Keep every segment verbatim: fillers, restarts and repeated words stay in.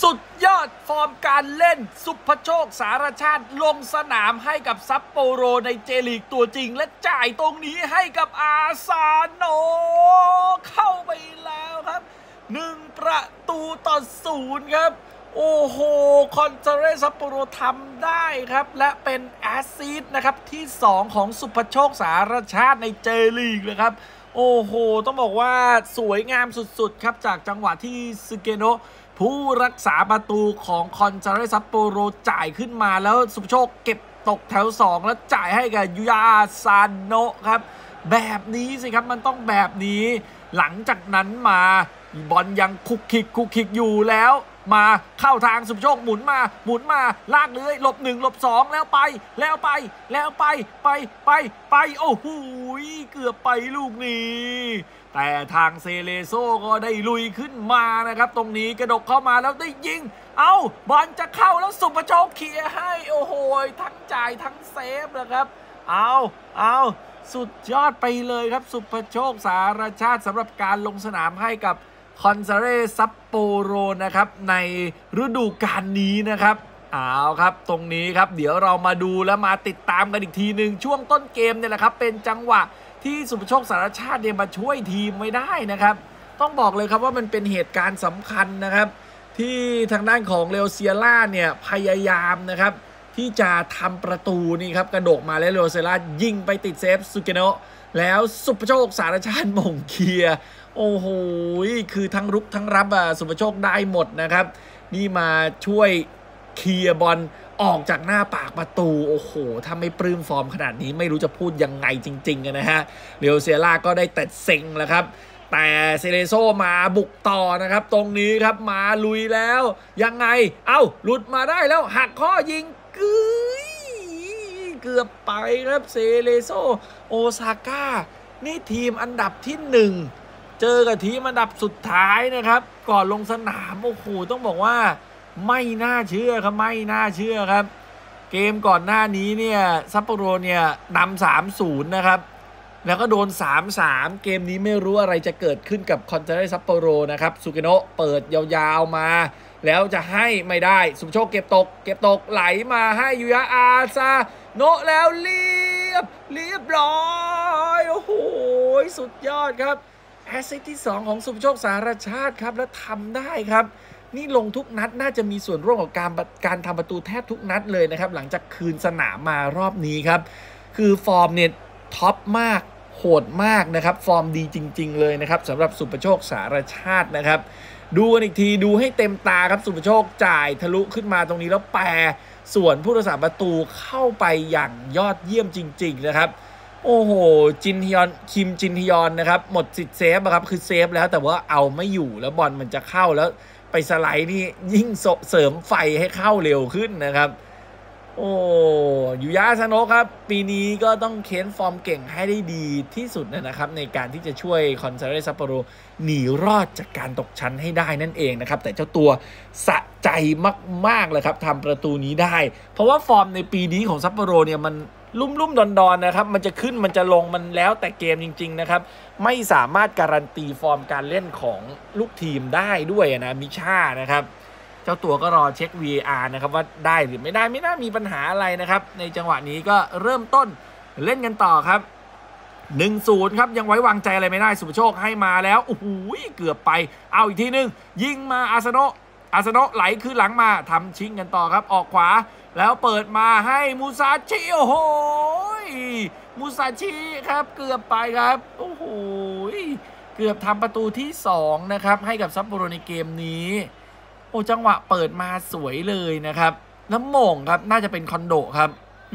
สุดยอดฟอร์มการเล่นสุภโชคสารชาติลงสนามให้กับซัปโปโรในเจลีกตัวจริงและจ่ายตรงนี้ให้กับอาซาโนเข้าไปแล้วครับหนึ่งประตูต่อศูนย์ครับโอ้โหคอนซาเรซัปโปโรทำได้ครับและเป็นแอสซิสต์นะครับที่สองของสุภโชคสารชาติในเจลีกเลยครับโอ้โหต้องบอกว่าสวยงามสุดๆครับจากจังหวะที่ซึเกโนะผู้รักษาประตูของคอนซาเรซัปโปโรจ่ายขึ้นมาแล้วสุภโชคเก็บตกแถวสองแล้วจ่ายให้กับยูยาซาโนะครับแบบนี้สิครับมันต้องแบบนี้หลังจากนั้นมาบอลยังคุกคิกคุกคิกอยู่แล้วมาเข้าทางสุภโชคหมุนมาหมุนมาลากเลยหลบหนึ่งหลบสองแล้วไปแล้วไปแล้วไปไปไปไปโอ้โหเกือบไปลูกนี้แต่ทางเซเลโซก็ได้ลุยขึ้นมานะครับตรงนี้กระดกเข้ามาแล้วได้ยิงเอ้าบอลจะเข้าแล้วสุภโชคเคลียร์ให้โอ้โหทั้งจ่ายทั้งเซฟนะครับเอาเอาสุดยอดไปเลยครับสุภโชคสารชาติสำหรับการลงสนามให้กับคอนซาเรซัปโปโรนะครับในฤดูกาลนี้นะครับเอาครับตรงนี้ครับเดี๋ยวเรามาดูและมาติดตามกันอีกทีหนึ่งช่วงต้นเกมเนี่ยแหละครับเป็นจังหวะที่สุภโชคสารชาติเนี่ยมาช่วยทีมไว้ได้นะครับต้องบอกเลยครับว่ามันเป็นเหตุการณ์สำคัญนะครับที่ทางด้านของเลโอเซียร่าเนี่ยพยายามนะครับที่จะทำประตูนี่ครับกระโดดมาแล้วเลโอเซียร่ายิงไปติดเซฟซูเกโนะแล้วสุภโชคสารชาติมงเคลียร์โอ้โหคือทั้งรุกทั้งรับอ่ะสุภโชคได้หมดนะครับนี่มาช่วยเคลียร์บอลออกจากหน้าปากประตูโอ้โหถ้าไม่ปลื้มฟอร์มขนาดนี้ไม่รู้จะพูดยังไงจริงๆนะฮะเรอัลเซียร่าก็ได้แต่เซ็งแล้วครับแต่เซเลโซมาบุกต่อนะครับตรงนี้ครับมาลุยแล้วยังไงเอ้าหลุดมาได้แล้วหักข้อยิงกึ๊ยเกือบไปครับเซเลโซโอซาก้านี่ทีมอันดับที่หนึ่งเจอกับทีมอันดับสุดท้ายนะครับก่อนลงสนามโอ้โหต้องบอกว่าไม่น่าเชื่อครับไม่น่าเชื่อครับเกมก่อนหน้านี้เนี่ยซัปโปโรเนี่ยนำ สามศูนย์ นะครับแล้วก็โดน สามสาม เกมนี้ไม่รู้อะไรจะเกิดขึ้นกับคอนซาเรซัปโปโรนะครับซูเกโนะเปิดยาวๆมาแล้วจะให้ไม่ได้สุภโชคเก็บตกเก็บตกไหลมาให้ยูยาอาซาโนะแล้วเรียบเรียบร้อยโอ้โหสุดยอดครับแอสซิสต์ที่สองของสุภโชคสารชาติครับแล้วทำได้ครับนี่ลงทุกนัดน่าจะมีส่วนร่วมกับการการทำประตูแทบทุกนัดเลยนะครับหลังจากคืนสนามมารอบนี้ครับคือฟอร์มเนี่ยท็อปมากโหดมากนะครับฟอร์มดีจริงๆเลยนะครับสำหรับสุภโชคสารชาตินะครับดูกันอีกทีดูให้เต็มตาครับสุภโชคจ่ายทะลุขึ้นมาตรงนี้แล้วแปรส่วนผู้รักษาประตูเข้าไปอย่างยอดเยี่ยมจริงๆนะครับโอ้โหจินฮยอนคิมจินฮยอนนะครับหมดสิทธิ์เซฟครับคือเซฟแล้วแต่ว่าเอาไม่อยู่แล้วบอลมันจะเข้าแล้วไปสไลด์นี่ยิ่งเสริมไฟให้เข้าเร็วขึ้นนะครับโอ้ยูยาซาโนะครับปีนี้ก็ต้องเค้นฟอร์มเก่งให้ได้ดีที่สุดนะครับในการที่จะช่วยคอนซาเรซัปโปโรหนีรอดจากการตกชั้นให้ได้นั่นเองนะครับแต่เจ้าตัวสะใจมากๆเลยครับทำประตูนี้ได้เพราะว่าฟอร์มในปีนี้ของซัปโปโรเนี่ยมันลุ่มลุ่มดอนดอนนะครับมันจะขึ้นมันจะลงมันแล้วแต่เกมจริงๆนะครับไม่สามารถการันตีฟอร์มการเล่นของลูกทีมได้ด้วยนะมิช่านะครับเจ้าตัวก็รอเช็ค วี เอ อาร์ นะครับว่าได้หรือไม่ได้ไม่น่ามีปัญหาอะไรนะครับในจังหวะนี้ก็เริ่มต้นเล่นกันต่อครับ หนึ่งศูนย์ ครับยังไว้วางใจอะไรไม่ได้สุภโชคให้มาแล้วโอ้โหเกือบไปเอาอีกทีนึงยิงมาอาซาโนะอาซาโนะไหลขึ้นหลังมาทำชิงกันต่อครับออกขวาแล้วเปิดมาให้มูซาชิโอ้โหมูซาชิครับเกือบไปครับโอ้โหเกือบทำประตูที่สองนะครับให้กับซัปโปโรในเกมนี้โอ้จังหวะเปิดมาสวยเลยนะครับแล้วโมงครับน่าจะเป็นคอนโดครับ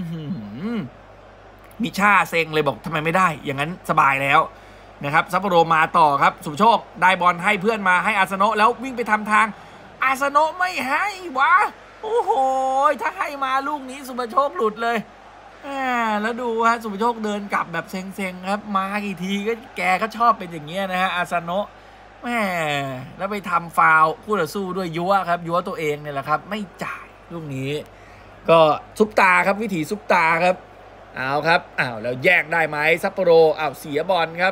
มิช่าเซ็งเลยบอกทำไมไม่ได้อย่างนั้นสบายแล้วนะครับซัปโปโรมาต่อครับสุภโชคได้บอลให้เพื่อนมาให้อาซาโนะแล้ววิ่งไปทำทางอาซาโนะไม่ให้วะโอ้โหถ้าให้มาลูกนี้สุภโชคหลุดเลยแล้วดูฮะสุภโชคเดินกลับแบบเซ็งๆครับมากี่ทีก็แกก็ชอบเป็นอย่างเงี้ยนะฮะอาซาโนะแม่แล้วไปทำฟาวล์คู่ต่อสู้ด้วยยัวครับยัวตัวเองเนี่ยแหละครับไม่จ่ายลูกนี้ก็ซุปตาครับวิถีซุปตาครับเอาครับอ้าวแล้วแยกได้ไหมซัปโปโรอ้าวเสียบอลครับ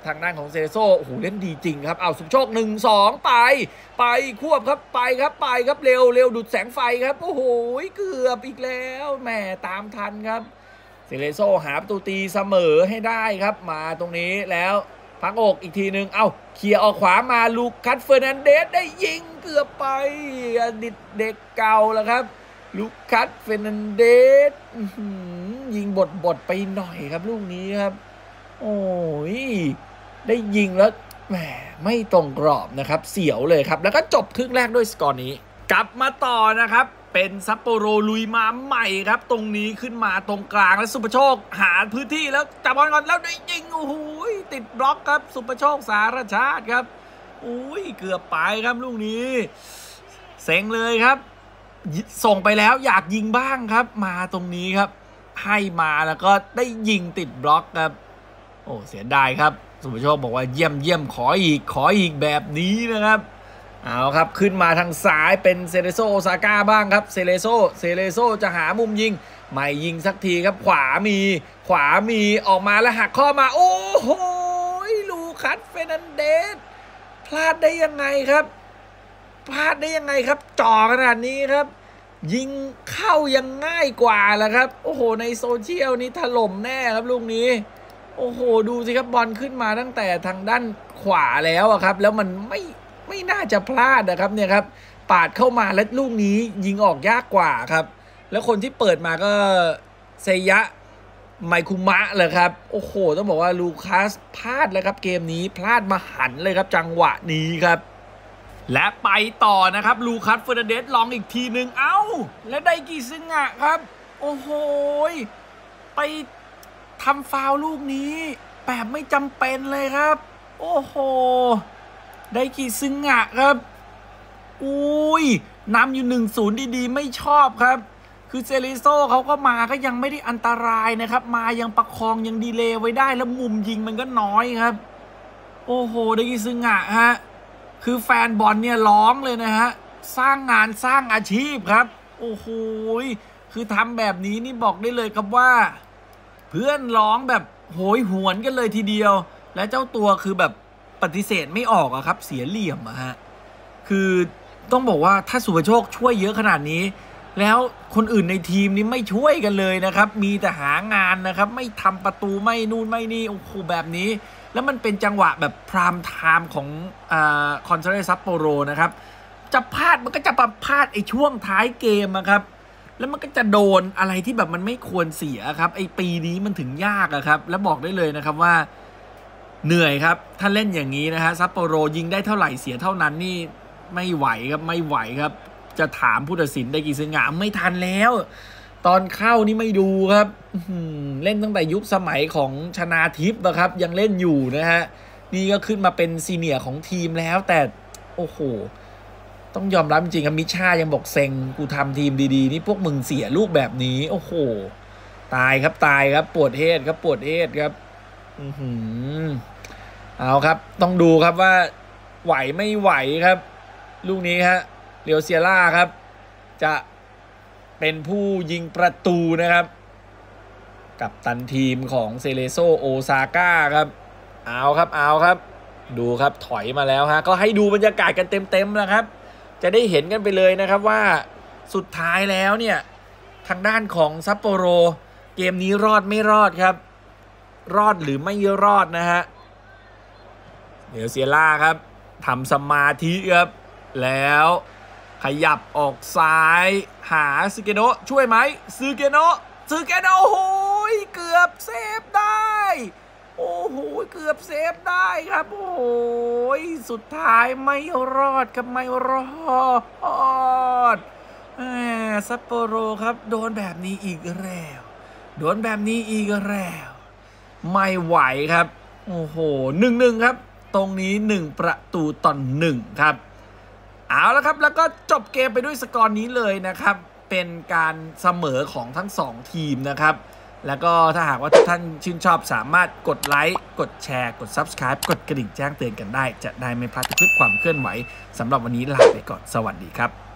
ทางด้านของเซเลโซโอ้โหเล่นดีจริงครับเอาสุภโชคหนึ่งสองไปไปควบครับไปครับไปครับเร็วเร็วดูดแสงไฟครับโอ้โหเกือบอีกแล้วแหมตามทันครับเซเลโซหาประตูตีเสมอให้ได้ครับมาตรงนี้แล้วพักอกอีกทีหนึ่งเอ้าเคลียร์ออกขวามาลูคัสเฟอร์นันเดสได้ยิงเกือบไปอดีตเด็กเก่าแล้วครับลูคัสเฟอร์นันเดสยิงบดบดไปหน่อยครับลูกนี้ครับโอ้ยได้ยิงแล้วแหมไม่ตรงกรอบนะครับเสียวเลยครับแล้วก็จบครึ่งแรกด้วยสกอร์นี้กลับมาต่อนะครับเป็นซัปโปโรลุยมาใหม่ครับตรงนี้ขึ้นมาตรงกลางแล้วสุภโชคหาพื้นที่แล้วจับบอลก่อนแล้วได้ยิงโอ้โหติดบล็อกครับสุภโชคสารชาติครับอุ้ยเกือบไปครับลูกนี้เซ็งเลยครับส่งไปแล้วอยากยิงบ้างครับมาตรงนี้ครับให้มาแล้วก็ได้ยิงติดบล็อกครับโอ้เสียดายครับสุภโชคบอกว่าเยี่ยมเยี่ยมขออีกขออีกแบบนี้นะครับเอาครับขึ้นมาทางซ้ายเป็นเซเลโซโอซาก้าบ้างครับเซเลโซเซเลโซจะหามุมยิงไม่ยิงสักทีครับขวามีขวามีออกมาแล้วหักข้อมาโอ้โหลูคัสเฟอร์นันเดสพลาดได้ยังไงครับพลาดได้ยังไงครับจ่อขนาดนี้ครับยิงเข้ายังง่ายกว่าแหละครับโอ้โหในโซเชียลนี้ถล่มแน่ครับลูกนี้โอ้โหดูสิครับบอลขึ้นมาตั้งแต่ทางด้านขวาแล้วครับแล้วมันไม่ไม่น่าจะพลาดนะครับเนี่ยครับปาดเข้ามาแล้วลูกนี้ยิงออกยากกว่าครับแล้วคนที่เปิดมาก็เซยะไมคุมะเลยครับโอ้โหต้องบอกว่าลูคัสพลาดแล้วครับเกมนี้พลาดมาหันเลยครับจังหวะนี้ครับและไปต่อนะครับลูคัสเฟอร์นันเดสลองอีกทีหนึ่งเอ้าและไดกิซึงะครับโอ้โหไปทำฟาวล์ลูกนี้แบบไม่จำเป็นเลยครับโอ้โหไดกิซึงะครับอุ้ยนำอยู่ หนึ่งศูนย์ ดีๆไม่ชอบครับคือเซริโซเขาก็มาก็ยังไม่ได้อันตรายนะครับมายังประคองยังดีเลย์ไว้ได้แล้วมุมยิงมันก็น้อยครับโอ้โหไดกิซึงะฮะคือแฟนบอลเนี่ยร้องเลยนะฮะสร้างงานสร้างอาชีพครับโอ้โหคือทำแบบนี้นี่บอกได้เลยครับว่าเพื่อนร้องแบบโหยหวนกันเลยทีเดียวและเจ้าตัวคือแบบปฏิเสธไม่ออกอะครับเสียเหลี่ยมอะฮะคือต้องบอกว่าถ้าสุภโชคช่วยเยอะขนาดนี้แล้วคนอื่นในทีมนี้ไม่ช่วยกันเลยนะครับมีแต่หางานนะครับไม่ทำประตูไม่นู่นไม่นี่โอ้โหแบบนี้แล้วมันเป็นจังหวะแบบพรามไทม์ของอ่าคอนซาเรซัปโปโรนะครับจะพลาดมันก็จะพลาดไอ้ช่วงท้ายเกมนะครับแล้วมันก็จะโดนอะไรที่แบบมันไม่ควรเสียครับไอ้ปีนี้มันถึงยากอะครับแล้วบอกได้เลยนะครับว่าเหนื่อยครับถ้าเล่นอย่างนี้นะฮะซัปโปโรยิงได้เท่าไหร่เสียเท่านั้นนี่ไม่ไหวครับไม่ไหวครับจะถามผู้ตัดสินไดกิซึงะไม่ทันแล้วตอนเข้านี่ไม่ดูครับเล่นตั้งแต่ยุคสมัยของชนาทิพย์นะครับยังเล่นอยู่นะฮะนี่ก็ขึ้นมาเป็นซีเนียร์ของทีมแล้วแต่โอ้โหต้องยอมรับจริงๆครับมิชายังบอกเซ็งกูทำทีมดีๆนี่พวกมึงเสียลูกแบบนี้โอ้โหตายครับตายครับปวดเฮดครับปวดเฮดครับอือหือเอาครับต้องดูครับว่าไหวไม่ไหวครับลูกนี้ฮะเรียวเซียร่าครับจะเป็นผู้ยิงประตูนะครับกับตันทีมของเซเลโซโอซาก้าครับเอาครับเอาครับดูครับถอยมาแล้วฮะก็ให้ดูบรรยากาศกันเต็มๆนะครับจะได้เห็นกันไปเลยนะครับว่าสุดท้ายแล้วเนี่ยทางด้านของซัปโปโรเกมนี้รอดไม่รอดครับรอดหรือไม่รอดนะฮะเรียวเซียร่าครับทำสมาธิครับแล้วขยับออกซ้ายหาซึเกโนะช่วยไหมซึเกโนะซึเกโนะโอ้โหเกือบเซฟได้โอ้โหเกือบเซฟได้ครับโอ้โหสุดท้ายไม่รอดครับไม่รอดซัปโปโรครับโดนแบบนี้อีกแล้วโดนแบบนี้อีกแล้วไม่ไหวครับโอ้โหหนึ่งหนึ่งครับตรงนี้หนึ่งประตูต่อหนึ่งครับเอาละครับแล้วก็จบเกมไปด้วยสกอร์นี้เลยนะครับเป็นการเสมอของทั้งสองทีมนะครับแล้วก็ถ้าหากว่าทุกท่านชื่นชอบสามารถกดไลค์กดแชร์กด ซับสไครบ์ กดกระดิ่งแจ้งเตือนกันได้จะได้ไม่พลาดทุกความเคลื่อนไหวสำหรับวันนี้ลาไปก่อนสวัสดีครับ